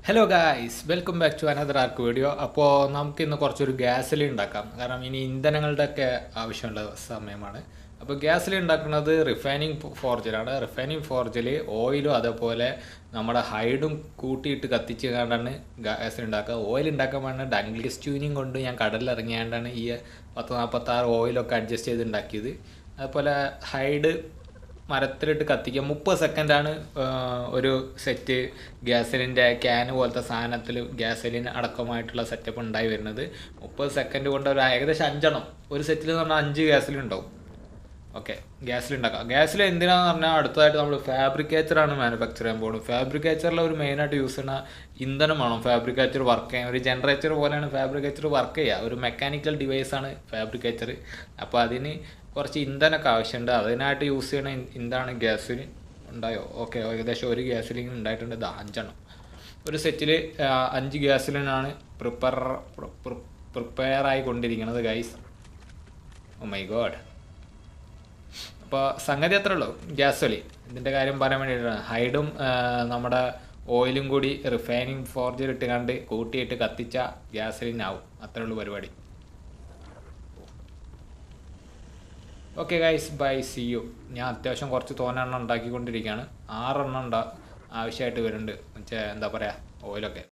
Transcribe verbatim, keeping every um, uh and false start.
Hello guys welcome back to another ARK video. അപ്പോൾ നമുക്ക് ഇന്ന് കുറച്ചൊരു ഗ്യാസിൽ ഉണ്ടാക്കാം. കാരണം ഇനി ഇന്ധനങ്ങളുടെയൊക്കെ ആവശ്യമുള്ള സമയമാണ്. അപ്പോൾ ഗ്യാസിൽ ഉണ്ടാക്കുന്നത് റിഫൈനിങ് ഫോർജിലാണ്. റിഫൈനിങ് ഫോർജിൽ ഓയിലും അതേപോലെ നമ്മുടെ ഹൈഡും കൂട്ടിയിട്ട് കത്തിച്ച് കണ്ടാണ് ഗ്യാസിൽ ഉണ്ടാക്കുക. ഓയിൽ ഉണ്ടാക്കാൻ വേണ്ട ഡംഗ്ലീസ് ട്യൂനിങ് കൊണ്ട് ഞാൻ കടലിൽ ഇറങ്ങിയാണ്ടാണ് ഈ പത്ത് നാൽപ്പത്താറ് ഓയിലൊക്കെ അഡ്ജസ്റ്റ് ചെയ്ത് ഉണ്ടാക്കിയത്. അതുപോലെ ഹൈഡ് മരത്തിലിട്ട് കത്തിക്കുക. മുപ്പത് സെക്കൻഡാണ് ഒരു സെറ്റ് ഗ്യാസലിൻ്റെ ക്യാന് പോലത്തെ സാധനത്തിൽ ഗ്യാസലിൻ അടക്കമായിട്ടുള്ള സെറ്റപ്പ് ഉണ്ടായി വരുന്നത്. മുപ്പത് സെക്കൻഡ് കൊണ്ട് ഒരു ഏകദേശം അഞ്ചെണ്ണം ഒരു സെറ്റിൽ എന്ന് പറഞ്ഞാൽ അഞ്ച് ഗ്യാസിലുണ്ടാവും. ഓക്കെ, ഗ്യാസിലുണ്ടാക്കാം. ഗ്യാസിൽ എന്തിനാന്ന് പറഞ്ഞാൽ അടുത്തതായിട്ട് നമ്മൾ ഫാബ്രിക്കേച്ചറാണ് മാനുഫാക്ചർ ചെയ്യാൻ പോകുന്നത്. ഫാബ്രിക്കേച്ചറിൽ ഒരു മെയിനായിട്ട് യൂസ് ചെയ്യുന്ന ഇന്ധനം വേണം ഫാബ്രിക്കേച്ചർ വർക്ക് ചെയ്യാൻ. ഒരു ജനറേറ്റർ പോലെയാണ് ഫാബ്രിക്കേച്ചർ വർക്ക് ചെയ്യുക. ഒരു മെക്കാനിക്കൽ ഡിവൈസാണ് ഫാബ്രിക്കേച്ചർ. അപ്പോൾ അതിന് കുറച്ച് ഇന്ധനമൊക്കെ ആവശ്യമുണ്ട്. അതിനായിട്ട് യൂസ് ചെയ്യണ എന്താണ് ഗ്യാസിന് ഉണ്ടായോ? ഓക്കെ, ഏകദേശം ഒരു ഗ്യാസിലിന് ഉണ്ടായിട്ടുണ്ട്. ഇതാ അഞ്ചെണ്ണം ഒരു സെറ്റിൽ അഞ്ച് ഗ്യാസിലിനാണ് പ്രിപ്പയർ പ്രിപ്പയർ ആയിക്കൊണ്ടിരിക്കുന്നത് ഗൈസ്. Oh my God. അപ്പോൾ സംഗതി അത്രേ ഉള്ളൂ. ഗ്യാസ് ഒലി ഇതിൻ്റെ കാര്യം പറയാൻ വേണ്ടിയിട്ടാണ്. ഹൈഡും നമ്മുടെ ഓയിലും കൂടി റിഫൈനിങ് ഫോർജിൽ ഇട്ട് കണ്ട് കൂട്ടിയിട്ട് കത്തിച്ച ഗ്യാസലിനാവും. അത്രേ ഉള്ളൂ പരിപാടി. Okay guys, bye, see you. ഞാൻ അത്യാവശ്യം കുറച്ച് തോനെണ്ണം ഉണ്ടാക്കിക്കൊണ്ടിരിക്കുകയാണ്. ആറെണ്ണം ഉണ്ടാ ആവശ്യമായിട്ട് വരുന്നുണ്ട്. മറ്റേ എന്താ പറയുക, ഓയിലൊക്കെ.